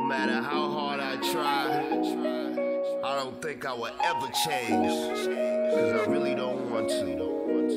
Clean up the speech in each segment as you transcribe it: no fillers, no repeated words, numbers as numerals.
matter how hard I try, I don't think I will ever change, cause I really don't want to.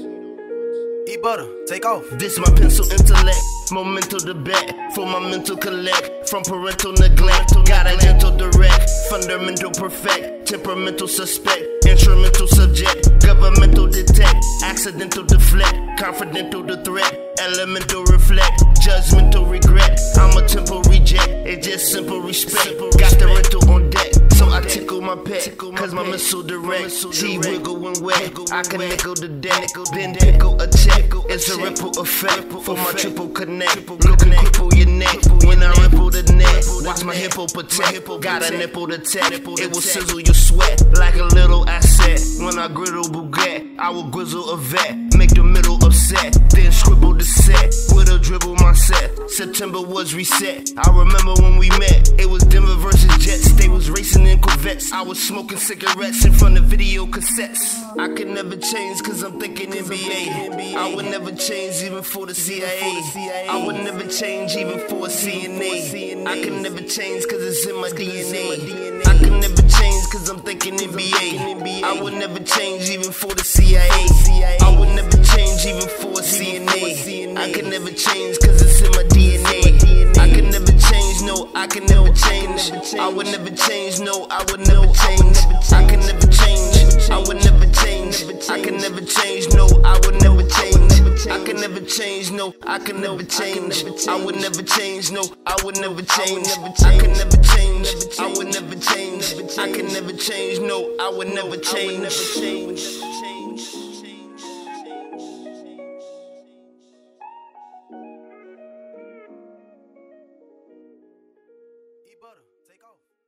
Eat butter, take off. This my pencil intellect, momental debate for my mental collect from parental neglect. Got a gentle direct, fundamental perfect, temperamental suspect, instrumental subject, governmental detect, accidental deflect, confidential to threat, elemental reflect, judgmental regret. I'm a temple reject, it's just simple respect. Got the rental on deck, so I tickle my pet, cause my missile direct. She wiggle when wet, I can nickel the deck, then pickle a check. It's a ripple effect for my triple connect. Looking cripple your neck when I ripple the net. Watch my hippo protect, got a nipple to tap. It will sizzle your sweat like a little asset. When I griddle Bugatti, I will grizzle a vet, make the middle upset, then scribble the set with a dribble my set. September was reset. I remember when we met, it was Denver versus Jets. They was racing in Corvettes, I was smoking cigarettes in front of video cassettes. I could never change cause I'm thinking NBA. I would never change even for the CIA. I would never change even for a CNA. I can never change cause it's in my DNA. I can never change cause I'm thinking NBA. I would never change even for the CIA. I would never change even for a CNA. I can never change cause it's in my DNA. I can never change, no, I can never change. I would never change, no, I would never change. I can never change, I would never change. I can never change, no, I would never change. I can never change, no, I can never change. I would never change, no, I would never change. I can never change, I would never change. I can never change, no, I would never change. Eat butter, take off.